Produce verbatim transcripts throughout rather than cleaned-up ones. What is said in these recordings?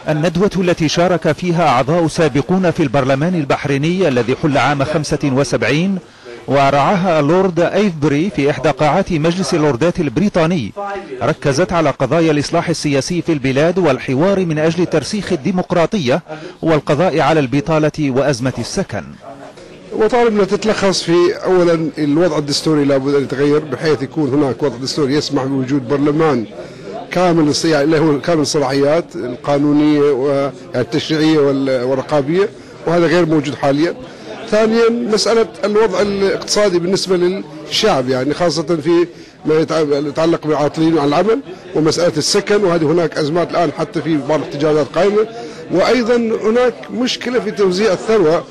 الندوة التي شارك فيها أعضاء سابقون في البرلمان البحريني الذي حل عام خمسة وسبعين ورعاها اللورد ايفبري في إحدى قاعات مجلس اللوردات البريطاني، ركزت على قضايا الإصلاح السياسي في البلاد والحوار من أجل ترسيخ الديمقراطية والقضاء على البطالة وأزمة السكن. وطالبنا تتلخص في أولا الوضع الدستوري لابد أن يتغير بحيث يكون هناك وضع دستوري يسمح بوجود برلمان كامل الصياع اللي هو كامل الصلاحيات القانونية والتشريعية والرقابية، وهذا غير موجود حاليا. ثانيا مسألة الوضع الاقتصادي بالنسبة للشعب، يعني خاصة في ما يتعلق بالعاطلين عن العمل ومسألة السكن، وهذه هناك أزمات الآن حتى في بعض الاحتجاجات قائمة، وأيضا هناك مشكلة في توزيع الثروة.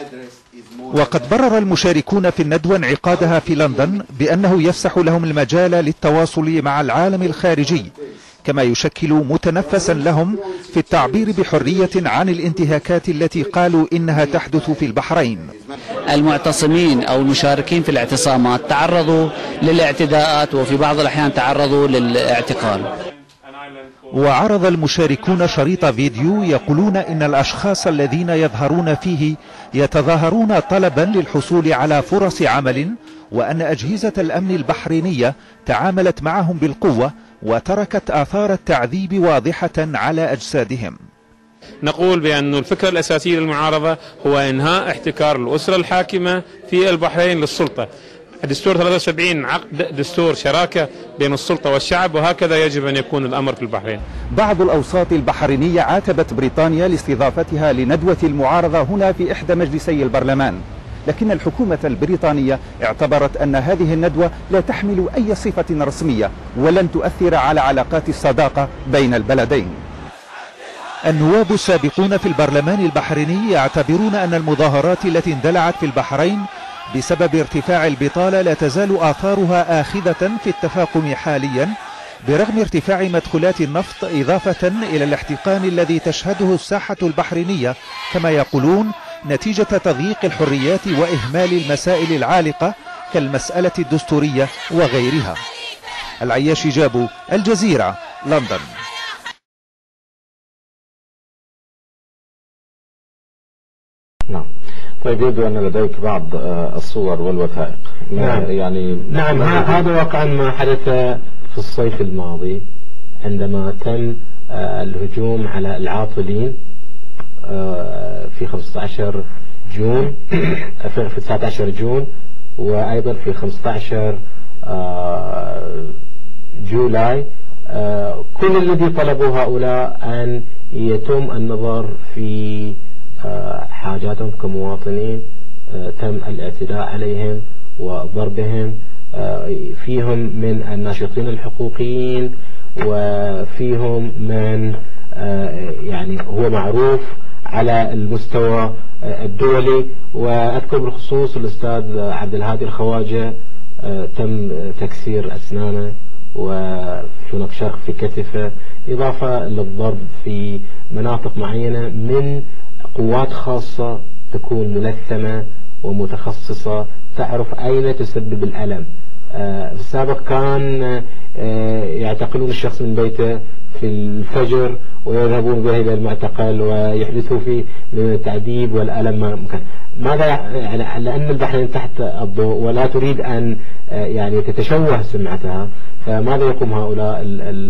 وقد برر المشاركون في الندوة انعقادها في لندن بأنه يفسح لهم المجال للتواصل مع العالم الخارجي، كما يشكل متنفسا لهم في التعبير بحرية عن الانتهاكات التي قالوا إنها تحدث في البحرين. المعتصمين أو المشاركين في الاعتصامات تعرضوا للاعتداءات وفي بعض الأحيان تعرضوا للاعتقال. وعرض المشاركون شريط فيديو يقولون إن الأشخاص الذين يظهرون فيه يتظاهرون طلبا للحصول على فرص عمل، وأن أجهزة الأمن البحرينية تعاملت معهم بالقوة وتركت آثار التعذيب واضحة على أجسادهم. نقول بأن الفكرة الأساسية للمعارضة هو إنهاء احتكار الأسرة الحاكمة في البحرين للسلطة. الدستور ثلاثة وسبعين عقد دستور شراكة بين السلطة والشعب، وهكذا يجب أن يكون الأمر في البحرين. بعض الأوساط البحرينية عاتبت بريطانيا لاستضافتها لندوة المعارضة هنا في إحدى مجلسي البرلمان، لكن الحكومة البريطانية اعتبرت أن هذه الندوة لا تحمل أي صفة رسمية ولن تؤثر على علاقات الصداقة بين البلدين. النواب السابقون في البرلمان البحريني يعتبرون أن المظاهرات التي اندلعت في البحرين بسبب ارتفاع البطالة لا تزال آثارها آخذة في التفاقم حاليا، برغم ارتفاع مدخولات النفط، إضافة إلى الاحتقان الذي تشهده الساحة البحرينية كما يقولون نتيجة تضييق الحريات وإهمال المسائل العالقة كالمسألة الدستورية وغيرها. العياشي جابو، الجزيرة، لندن. نعم. طيب، يبدو أن لديك بعض الصور والوثائق. نعم. يعني نعم، هذا واقعا ما حدث في الصيف الماضي عندما تم الهجوم على العاطلين في خمسة عشر جون في تسعة عشر جون، وأيضا في خمسة عشر جولاي. كل الذي طلبوا هؤلاء أن يتم النظر في حاجاتهم كمواطنين، تم الاعتداء عليهم وضربهم، فيهم من الناشطين الحقوقيين وفيهم من يعني هو معروف على المستوى الدولي. وأذكر بالخصوص الأستاذ عبد الهادي الخواجة تم تكسير أسنانه وهناك شرخ في كتفه، إضافة للضرب في مناطق معينة من قوات خاصة تكون ملثمة ومتخصصة تعرف أين تسبب الألم. في السابق كان يعتقلون الشخص من بيته في الفجر ويذهبون به إلى المعتقل ويحدثوا فيه من التعذيب والألم ما ممكن. ماذا يعني؟ لأن البحرين تحت الضوء ولا تريد أن يعني تتشوه سمعتها، فماذا يقوم هؤلاء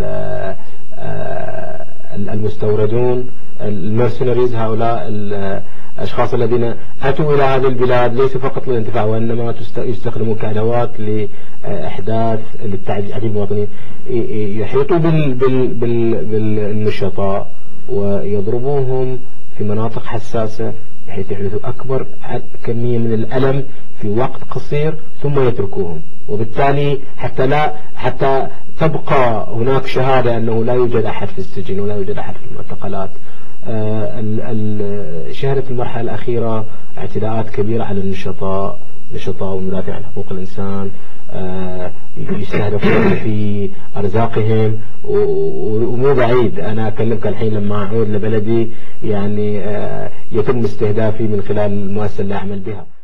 المستوردون المرسنريز، هؤلاء الأشخاص الذين أتوا إلى هذه البلاد ليس فقط للانتفاع وإنما يستخدمون كأدوات لإحداث للتعذيب المواطنين، يحيطوا بالنشطاء ويضربوهم في مناطق حساسة بحيث يحدثوا أكبر كمية من الألم في وقت قصير ثم يتركوهم، وبالتالي حتى لا حتى تبقى هناك شهادة أنه لا يوجد أحد في السجن ولا يوجد أحد في المعتقلات. شهدت المرحلة الأخيرة اعتداءات كبيرة على النشطاء نشطاء والمدافعين عن حقوق الإنسان، يستهدفون في أرزاقهم، ومو بعيد أنا أكلمك الحين لما أعود لبلدي يعني يتم استهدافي من خلال المؤسسة اللي أعمل بها.